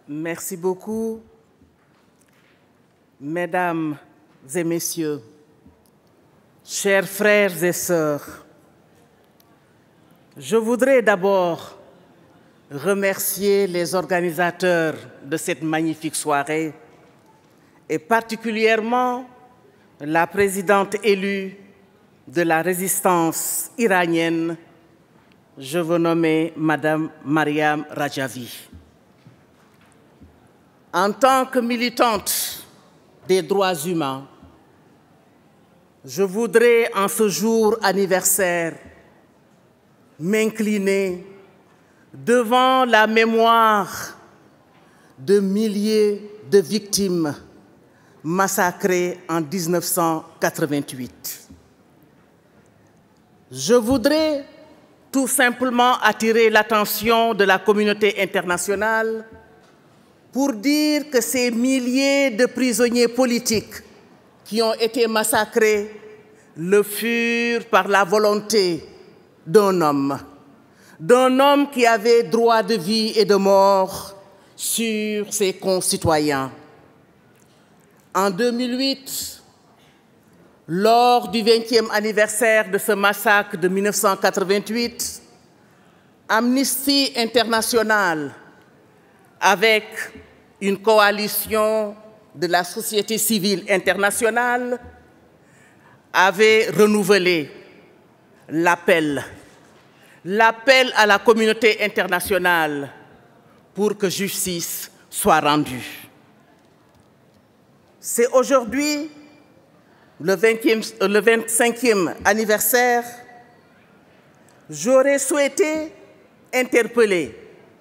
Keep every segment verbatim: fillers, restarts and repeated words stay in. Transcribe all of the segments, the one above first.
Merci beaucoup, mesdames et messieurs, chers frères et sœurs. Je voudrais d'abord remercier les organisateurs de cette magnifique soirée et particulièrement la présidente élue de la résistance iranienne, je veux nommer Madame Mariam Rajavi. En tant que militante des droits humains, je voudrais en ce jour anniversaire m'incliner devant la mémoire de milliers de victimes massacrées en mille neuf cent quatre-vingt-huit. Je voudrais tout simplement attirer l'attention de la communauté internationale pour dire que ces milliers de prisonniers politiques qui ont été massacrés le furent par la volonté d'un homme, d'un homme qui avait droit de vie et de mort sur ses concitoyens. En deux mille huit, lors du vingtième anniversaire de ce massacre de mille neuf cent quatre-vingt-huit, Amnesty International, avec une coalition de la société civile internationale, avait renouvelé l'appel, l'appel à la communauté internationale pour que justice soit rendue. C'est aujourd'hui le, le vingt-cinquième anniversaire. J'aurais souhaité interpeller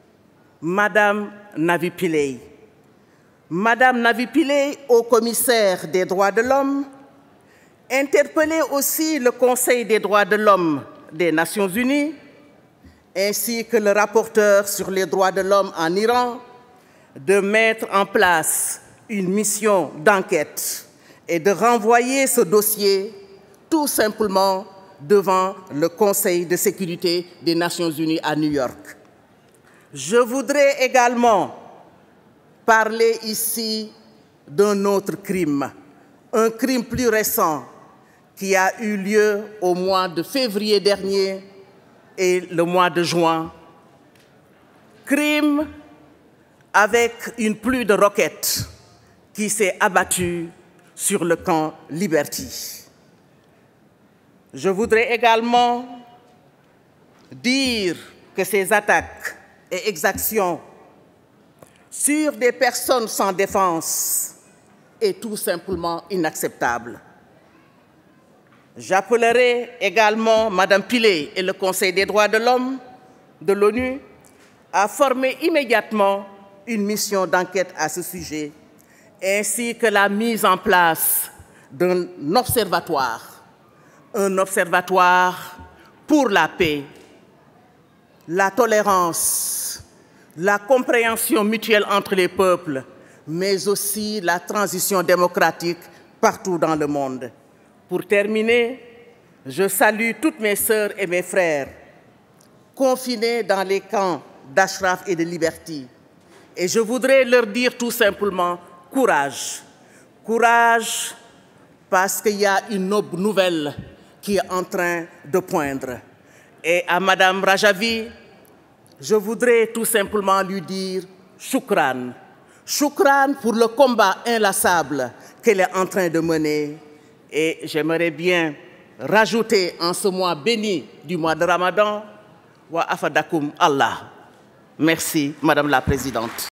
Madame Navi Pillay. Madame Navi Pillay, haut commissaire des droits de l'homme, interpeller aussi le Conseil des droits de l'homme des Nations Unies, ainsi que le rapporteur sur les droits de l'homme en Iran, de mettre en place une mission d'enquête et de renvoyer ce dossier tout simplement devant le Conseil de sécurité des Nations Unies à New York. Je voudrais également parler ici d'un autre crime, un crime plus récent qui a eu lieu au mois de février dernier et le mois de juin. Crime avec une pluie de roquettes qui s'est abattue sur le camp Liberty. Je voudrais également dire que ces attaques et exactions sur des personnes sans défense est tout simplement inacceptable. J'appellerai également Madame Pillay et le Conseil des droits de l'homme de l'ONU à former immédiatement une mission d'enquête à ce sujet, ainsi que la mise en place d'un observatoire, un observatoire pour la paix, la tolérance, la compréhension mutuelle entre les peuples, mais aussi la transition démocratique partout dans le monde. Pour terminer, je salue toutes mes sœurs et mes frères confinés dans les camps d'Ashraf et de Liberty. Et je voudrais leur dire tout simplement courage. Courage parce qu'il y a une nouvelle qui est en train de poindre. Et à Madame Rajavi, je voudrais tout simplement lui dire choukran. Choukran pour le combat inlassable qu'elle est en train de mener. Et j'aimerais bien rajouter en ce mois béni du mois de Ramadan, wa afadakum Allah. Merci, Madame la Présidente.